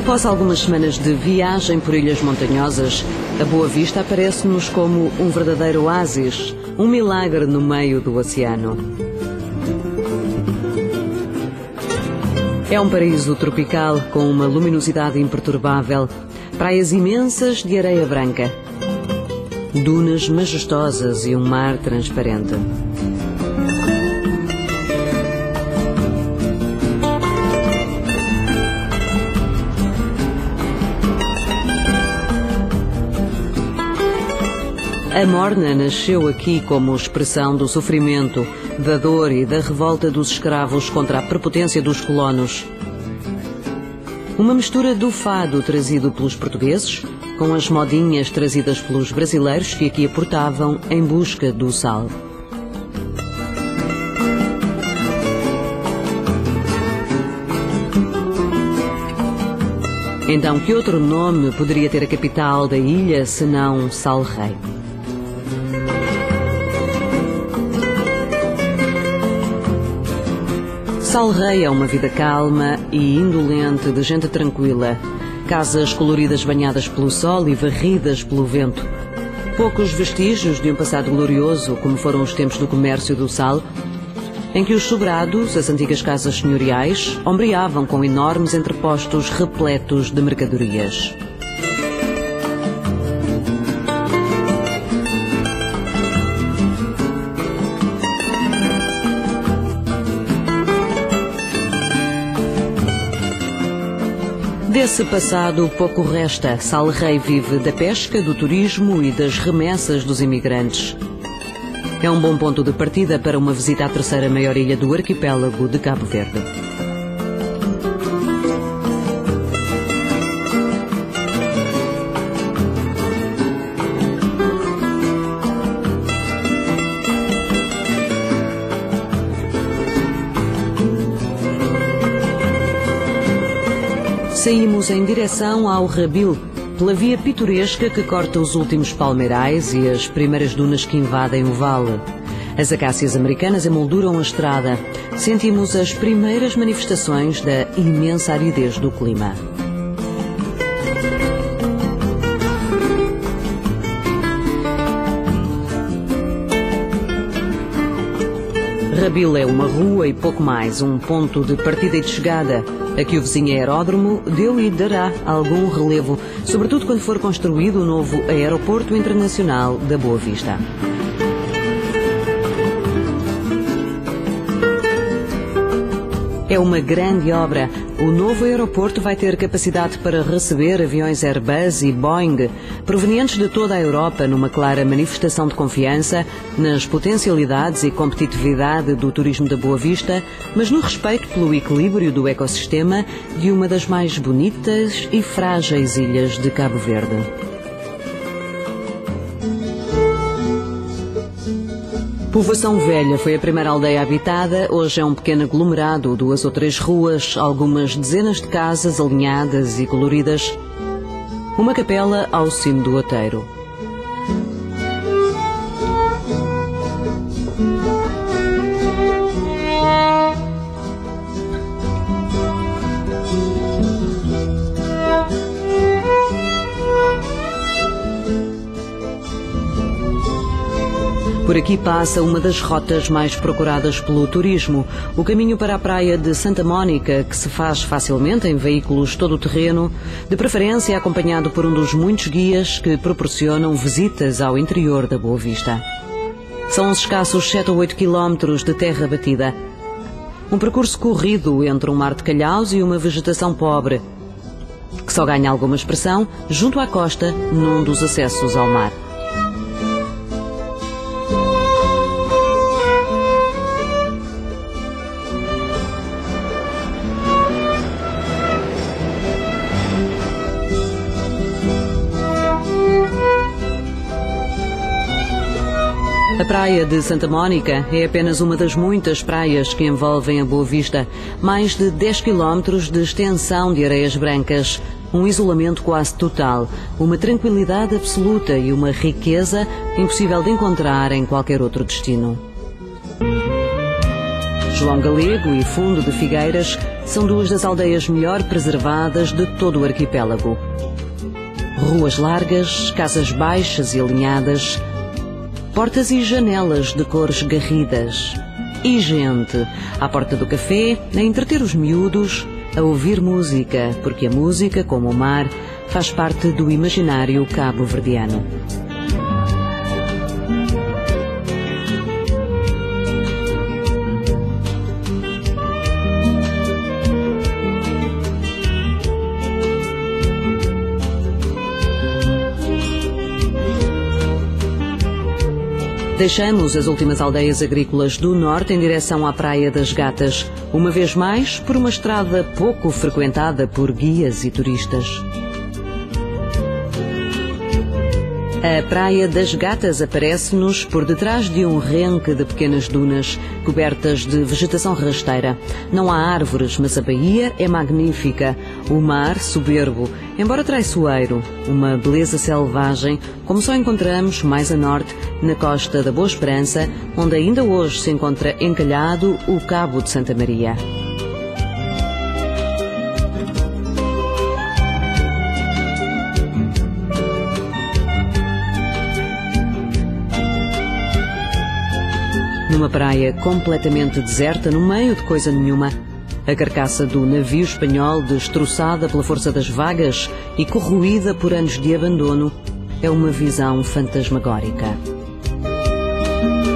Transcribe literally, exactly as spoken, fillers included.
Após algumas semanas de viagem por ilhas montanhosas, a Boa Vista aparece-nos como um verdadeiro oásis, um milagre no meio do oceano. É um paraíso tropical com uma luminosidade imperturbável, praias imensas de areia branca, dunas majestosas e um mar transparente. A morna nasceu aqui como expressão do sofrimento, da dor e da revolta dos escravos contra a prepotência dos colonos. Uma mistura do fado trazido pelos portugueses com as modinhas trazidas pelos brasileiros que aqui aportavam em busca do sal. Então, que outro nome poderia ter a capital da ilha senão Sal-Rei? Sal-Rei é uma vida calma e indolente de gente tranquila. Casas coloridas banhadas pelo sol e varridas pelo vento. Poucos vestígios de um passado glorioso, como foram os tempos do comércio do sal, em que os sobrados, as antigas casas senhoriais, ombreavam com enormes entrepostos repletos de mercadorias. Desse passado pouco resta. Sal-Rei vive da pesca, do turismo e das remessas dos imigrantes. É um bom ponto de partida para uma visita à terceira maior ilha do arquipélago de Cabo Verde. Saímos em direção ao Rabil, pela via pitoresca que corta os últimos palmeirais e as primeiras dunas que invadem o vale. As acácias americanas emolduram a estrada. Sentimos as primeiras manifestações da imensa aridez do clima. Rabil é uma rua e pouco mais, um ponto de partida e de chegada. Aqui o vizinho aeródromo deu e dará algum relevo, sobretudo quando for construído o novo Aeroporto Internacional da Boa Vista. É uma grande obra. O novo aeroporto vai ter capacidade para receber aviões Airbus e Boeing, provenientes de toda a Europa, numa clara manifestação de confiança nas potencialidades e competitividade do turismo da Boa Vista, mas no respeito pelo equilíbrio do ecossistema de uma das mais bonitas e frágeis ilhas de Cabo Verde. Povoação Velha foi a primeira aldeia habitada, hoje é um pequeno aglomerado, duas ou três ruas, algumas dezenas de casas alinhadas e coloridas, uma capela ao cimo do outeiro. Por aqui passa uma das rotas mais procuradas pelo turismo, o caminho para a praia de Santa Mónica, que se faz facilmente em veículos todo-terreno, de preferência acompanhado por um dos muitos guias que proporcionam visitas ao interior da Boa Vista. São uns escassos sete ou oito quilómetros de terra batida. Um percurso corrido entre um mar de calhaus e uma vegetação pobre, que só ganha alguma expressão junto à costa, num dos acessos ao mar. A praia de Santa Mónica é apenas uma das muitas praias que envolvem a Boa Vista. Mais de dez quilómetros de extensão de areias brancas, um isolamento quase total, uma tranquilidade absoluta e uma riqueza impossível de encontrar em qualquer outro destino. João Galego e Fundo de Figueiras são duas das aldeias melhor preservadas de todo o arquipélago. Ruas largas, casas baixas e alinhadas, portas e janelas de cores garridas. E gente à porta do café, a entreter os miúdos, a ouvir música, porque a música, como o mar, faz parte do imaginário cabo-verdiano. Deixamos as últimas aldeias agrícolas do norte em direção à Praia das Gatas, uma vez mais por uma estrada pouco frequentada por guias e turistas. A Praia das Gatas aparece-nos por detrás de um renque de pequenas dunas cobertas de vegetação rasteira. Não há árvores, mas a baía é magnífica. O mar, soberbo, embora traiçoeiro, uma beleza selvagem, como só encontramos mais a norte, na costa da Boa Esperança, onde ainda hoje se encontra encalhado o Cabo de Santa Maria. Numa praia completamente deserta, no meio de coisa nenhuma, a carcaça do navio espanhol, destroçada pela força das vagas e corroída por anos de abandono, é uma visão fantasmagórica.